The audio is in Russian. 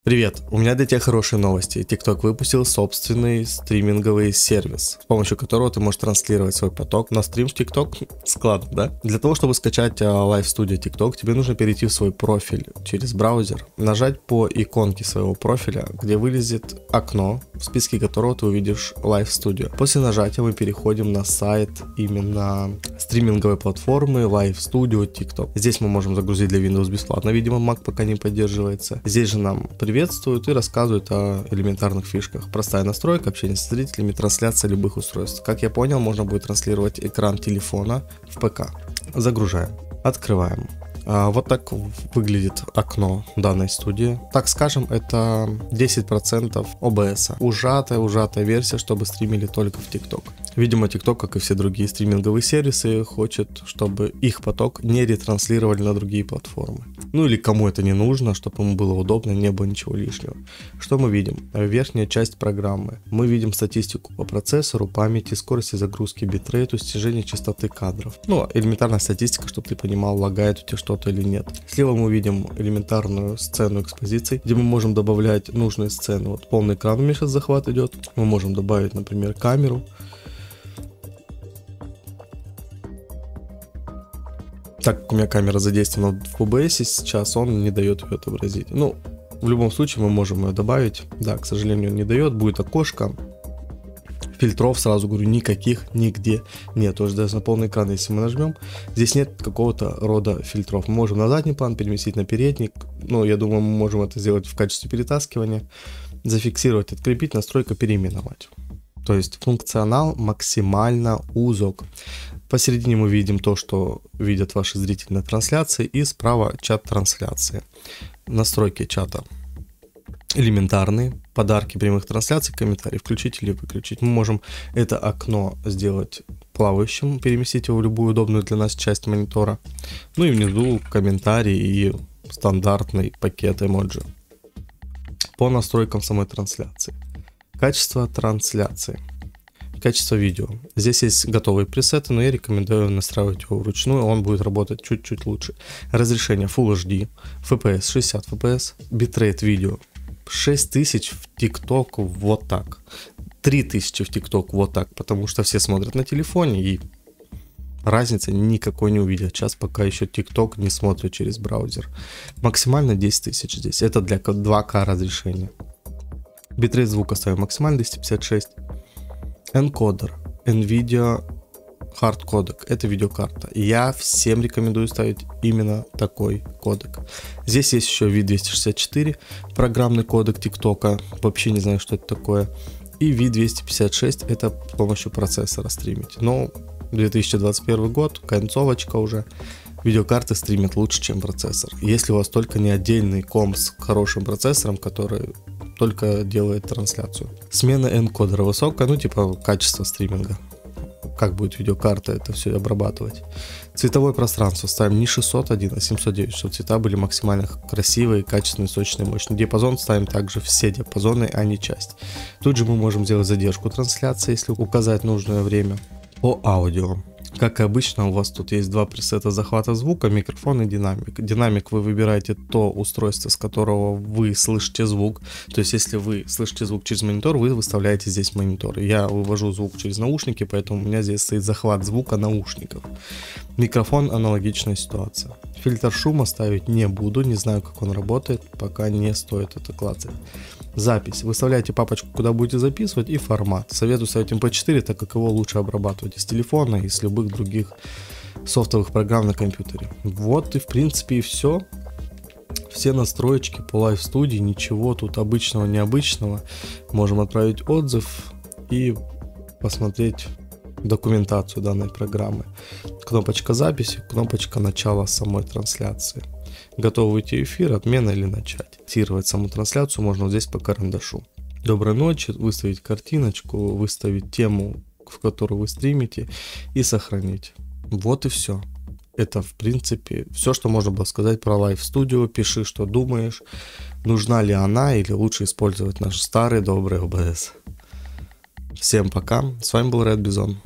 Привет, у меня для тебя хорошие новости. TikTok выпустил собственный стриминговый сервис, с помощью которого ты можешь транслировать свой поток на стрим в TikTok. Складно, да? Для того, чтобы скачать Live Studio TikTok, тебе нужно перейти в свой профиль через браузер, нажать по иконке своего профиля, где вылезет окно, в списке которого ты увидишь Live Studio. После нажатия мы переходим на сайт именно стриминговой платформы Live Studio TikTok. Здесь мы можем загрузить для Windows бесплатно, видимо, Mac пока не поддерживается. Здесь же нам приветствуют и рассказывают о элементарных фишках. Простая настройка, общение с зрителями, трансляция любых устройств. Как я понял, можно будет транслировать экран телефона в ПК. Загружаем. Открываем. Вот так выглядит окно данной студии. Так скажем, это 10% OBS. Ужатая версия, чтобы стримили только в TikTok. Видимо, TikTok, как и все другие стриминговые сервисы, хочет, чтобы их поток не ретранслировали на другие платформы. Ну или кому это не нужно, чтобы ему было удобно, не было ничего лишнего. Что мы видим? Верхняя часть программы. Мы видим статистику по процессору, памяти, скорости загрузки, битрейту, стяжения частоты кадров. Ну, элементарная статистика, чтобы ты понимал, лагает у тебя что-то или нет. Слева мы видим элементарную сцену экспозиции, где мы можем добавлять нужные сцены. Вот полный экран у меня сейчас захват идет. Мы можем добавить, например, камеру. Так как у меня камера задействована в OBS, сейчас он не дает ее отобразить. Ну, в любом случае мы можем ее добавить. Да, к сожалению, он не дает. Будет окошко. Фильтров, сразу говорю, никаких нигде нет. Тоже даже на полный экран, если мы нажмем, здесь нет какого-то рода фильтров. Мы можем на задний план переместить на передний. Ну, я думаю, мы можем это сделать в качестве перетаскивания. Зафиксировать, открепить, настройка переименовать. То есть функционал максимально узок. Посередине мы видим то, что видят ваши зрители на трансляции, и справа чат трансляции. Настройки чата элементарные, подарки прямых трансляций, комментарии включить или выключить. Мы можем это окно сделать плавающим, переместить его в любую удобную для нас часть монитора. Ну и внизу комментарии и стандартный пакет эмоджи. По настройкам самой трансляции. Качество трансляции. Качество видео. Здесь есть готовые пресеты, но я рекомендую настраивать его вручную, он будет работать чуть-чуть лучше. Разрешение Full HD, FPS 60 FPS, битрейт видео 6000 в TikTok вот так, 3000 в TikTok вот так, потому что все смотрят на телефоне и разницы никакой не увидят. Сейчас пока еще TikTok не смотрит через браузер. Максимально 10 000 здесь, это для 2К разрешения. Битрейт звука ставим максимально 256. Энкодер, NVIDIA Hard кодек, это видеокарта. Я всем рекомендую ставить именно такой кодек. Здесь есть еще V264, программный кодек ТикТока, вообще не знаю, что это такое. И V256, это с помощью процессора стримить. Но 2021 год, концовочка уже. Видеокарты стримят лучше, чем процессор. Если у вас только не отдельный комп с хорошим процессором, который только делает трансляцию. Смена энкодера высокая, ну типа качество стриминга. Как будет видеокарта это все обрабатывать. Цветовое пространство ставим не 601, а 709, чтобы цвета были максимально красивые, качественные, сочные, мощные. Диапазон ставим также все диапазоны, а не часть. Тут же мы можем сделать задержку трансляции, если указать нужное время. По аудио. Как и обычно, у вас тут есть два пресета захвата звука, микрофон и динамик. Динамик вы выбираете то устройство, с которого вы слышите звук. То есть, если вы слышите звук через монитор, вы выставляете здесь монитор. Я вывожу звук через наушники, поэтому у меня здесь стоит захват звука наушников. Микрофон — аналогичная ситуация. Фильтр шума ставить не буду, не знаю, как он работает, пока не стоит это клацать. Запись. Выставляете папочку, куда будете записывать, и формат. Советую ставить MP4, так как его лучше обрабатывать из телефона и с любых других софтовых программ на компьютере. Вот и в принципе и все. Все настроечки по Live Studio, ничего тут обычного, необычного. Можем отправить отзыв и посмотреть документацию данной программы. Кнопочка записи, кнопочка начала самой трансляции. Готов выйти в эфир, отмена или начать. Фиксировать саму трансляцию можно вот здесь по карандашу. Доброй ночи, выставить картиночку, выставить тему, в которую вы стримите, и сохранить. Вот и все. Это в принципе все, что можно было сказать про Live Studio. Пиши, что думаешь, нужна ли она или лучше использовать наш старый добрый OBS. Всем пока, с вами был Red Bison.